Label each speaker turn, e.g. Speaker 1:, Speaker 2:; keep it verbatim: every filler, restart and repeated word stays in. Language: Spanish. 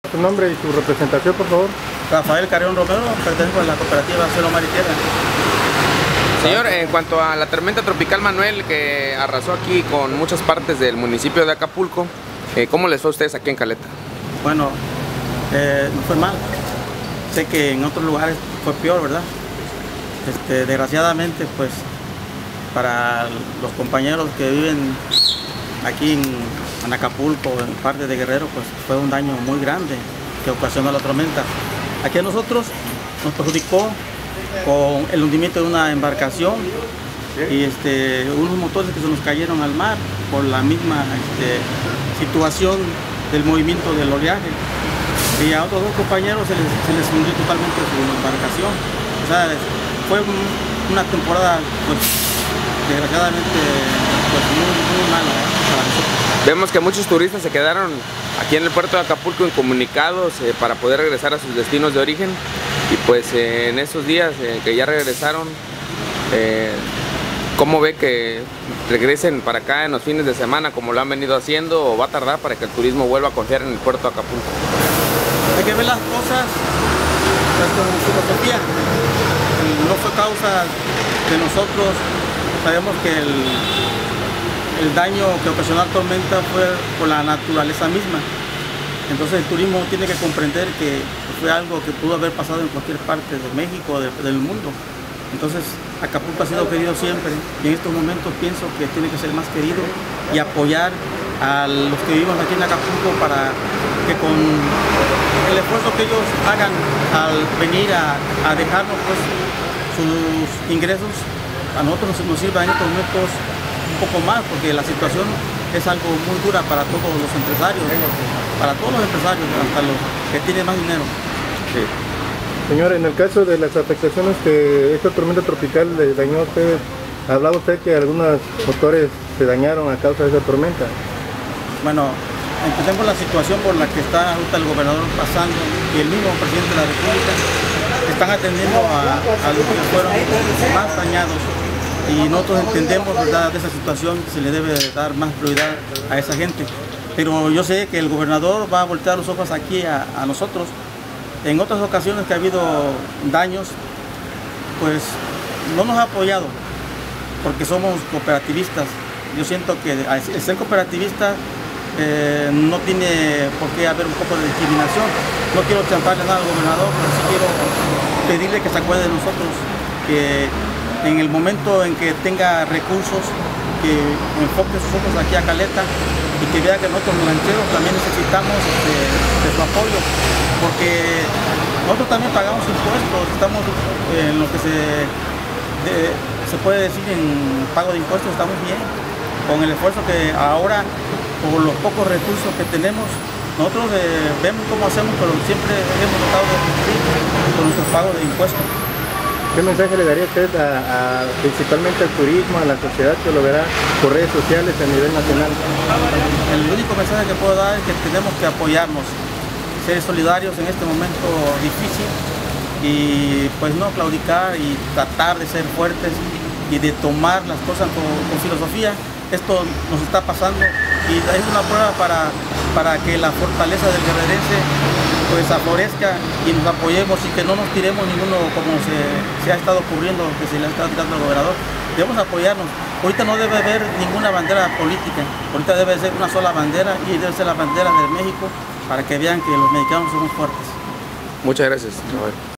Speaker 1: Su nombre y su representación, por favor.
Speaker 2: Rafael Carrión Romero, pertenezco a la cooperativa Cielo, Mar y Tierra.
Speaker 3: Señor, en cuanto a la tormenta tropical Manuel que arrasó aquí con muchas partes del municipio de Acapulco, ¿cómo les fue a ustedes aquí en Caleta?
Speaker 2: Bueno, eh, no fue mal. Sé que en otros lugares fue peor, ¿verdad? Este, desgraciadamente, pues, para los compañeros que viven aquí en, en Acapulco, en parte de Guerrero, pues fue un daño muy grande que ocasionó la tormenta. Aquí a nosotros nos perjudicó con el hundimiento de una embarcación y este, unos motores que se nos cayeron al mar por la misma este, situación del movimiento del oleaje. Y a otros dos compañeros se les, se les hundió totalmente su embarcación. O sea, fue un, una temporada, pues, desgraciadamente, pues, muy, muy mala para nosotros.
Speaker 3: Vemos que muchos turistas se quedaron aquí en el puerto de Acapulco incomunicados eh, para poder regresar a sus destinos de origen. Y pues eh, en esos días eh, que ya regresaron, eh, ¿cómo ve que regresen para acá en los fines de semana como lo han venido haciendo, o va a tardar para que el turismo vuelva a confiar en el puerto de Acapulco?
Speaker 2: Hay que ver las cosas pues, con filosofía. No fue causa de nosotros. Sabemos que el, el daño que ocasionó la tormenta fue por la naturaleza misma. Entonces el turismo tiene que comprender que fue algo que pudo haber pasado en cualquier parte de México, de, del mundo. Entonces Acapulco ha sido querido siempre y en estos momentos pienso que tiene que ser más querido y apoyar a los que vivimos aquí en Acapulco para que con el esfuerzo que ellos hagan al venir a, a dejarnos pues, sus ingresos, a nosotros nos, nos sirva en estos momentos un poco más, porque la situación es algo muy dura para todos los empresarios, para todos los empresarios, hasta los que tienen más dinero.
Speaker 1: Sí. Señor, en el caso de las afectaciones que esta tormenta tropical le dañó a usted, hablaba usted que algunos motores se dañaron a causa de esa tormenta.
Speaker 2: Bueno, entendemos la situación por la que está ahorita el gobernador pasando y el mismo presidente de la República están atendiendo a, a los que fueron más dañados. Y nosotros entendemos, ¿verdad?, de esa situación, que se le debe dar más prioridad a esa gente. Pero yo sé que el gobernador va a voltear los ojos aquí a, a nosotros. En otras ocasiones que ha habido daños, pues no nos ha apoyado, porque somos cooperativistas. Yo siento que el ser cooperativista eh, no tiene por qué haber un poco de discriminación. No quiero champarle nada al gobernador, pero sí quiero pedirle que se acuerde de nosotros, que en el momento en que tenga recursos, que enfoque sus ojos aquí a Caleta y que vea que nosotros los rancheros también necesitamos de, de su apoyo, porque nosotros también pagamos impuestos, estamos en lo que se, de, se puede decir en pago de impuestos, estamos bien, con el esfuerzo que ahora, por los pocos recursos que tenemos, nosotros eh, vemos cómo hacemos, pero siempre hemos tratado de cumplir con nuestro pago de impuestos.
Speaker 1: ¿Qué mensaje le daría usted a, a, principalmente al turismo, a la sociedad que lo verá por redes sociales a nivel nacional?
Speaker 2: El único mensaje que puedo dar es que tenemos que apoyarnos, ser solidarios en este momento difícil y pues no claudicar y tratar de ser fuertes y de tomar las cosas con, con filosofía. Esto nos está pasando y es una prueba para, para que la fortaleza del guerrerense pues aflorezca y nos apoyemos y que no nos tiremos ninguno como se, se ha estado cubriendo, que se le ha estado tirando al gobernador. Debemos apoyarnos. Ahorita no debe haber ninguna bandera política, ahorita debe ser una sola bandera y debe ser la bandera de México para que vean que los mexicanos somos fuertes.
Speaker 3: Muchas gracias.